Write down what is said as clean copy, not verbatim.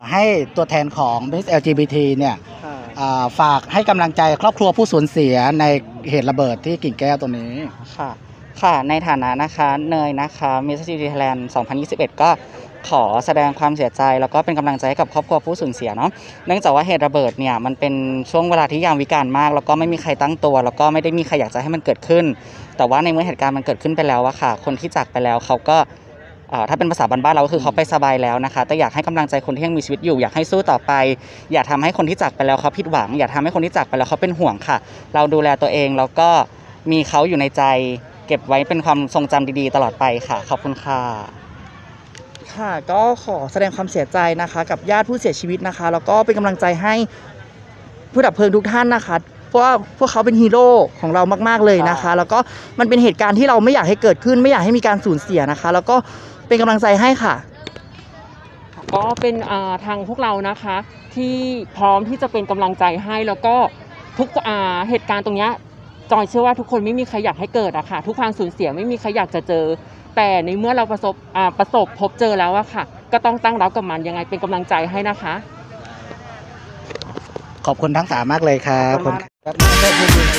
ให้ตัวแทนของ Miss LGBT เนี่ยฝากให้กำลังใจครอบครัวผู้สูญเสียในเหตุระเบิดที่กิ่งแก้วตัวนี้ค่ะในฐานะนะคะเนยนะคะ Miss LGBT Thailand 2021 ก็ขอแสดงความเสียใจแล้วก็เป็นกำลังใจให้กับครอบครัวผู้สูญเสียเนาะเนื่องจากว่าเหตุระเบิดเนี่ยมันเป็นช่วงเวลาที่ยามวิกาลมากแล้วก็ไม่มีใครตั้งตัวแล้วก็ไม่ได้มีใครอยากจะให้มันเกิดขึ้นแต่ว่าในเมื่อเหตุการณ์มันเกิดขึ้นไปแล้วอะค่ะคนที่จากไปแล้วเขาก็ถ้าเป็นภาษาบ้านๆเราก็คือเขาไปสบายแล้วนะคะแต่อยากให้กำลังใจคนที่ยังมีชีวิตอยู่อยากให้สู้ต่อไปอย่าทำให้คนที่จากไปแล้วเขาผิดหวังอย่าทำให้คนที่จากไปแล้วเขาเป็นห่วงค่ะเราดูแลตัวเองแล้วก็มีเขาอยู่ในใจเก็บไว้เป็นความทรงจำดีๆตลอดไปค่ะขอบคุณค่ะค่ะก็ขอแสดงความเสียใจนะคะกับญาติผู้เสียชีวิตนะคะแล้วก็เป็นกำลังใจให้ผู้ดับเพลิงทุกท่านนะคะเพราะว่าพวกเขาเป็นฮีโร่ของเรามากๆเลยนะคะแล้วก็มันเป็นเหตุการณ์ที่เราไม่อยากให้เกิดขึ้นไม่อยากให้มีการสูญเสียนะคะแล้วก็เป็นกำลังใจให้ค่ะก็เป็นทางพวกเรานะคะที่พร้อมที่จะเป็นกำลังใจให้แล้วก็ทุกเหตุการณ์ตรงนี้จอยเชื่อว่าทุกคนไม่มีใครอยากให้เกิดอะค่ะทุกความสูญเสียไม่มีใครอยากจะเจอแต่ในเมื่อเราประสบพบเจอแล้วอะค่ะก็ต้องตั้งรับกับมันยังไงเป็นกำลังใจให้นะคะขอบคุณทั้ง3มากเลยครับ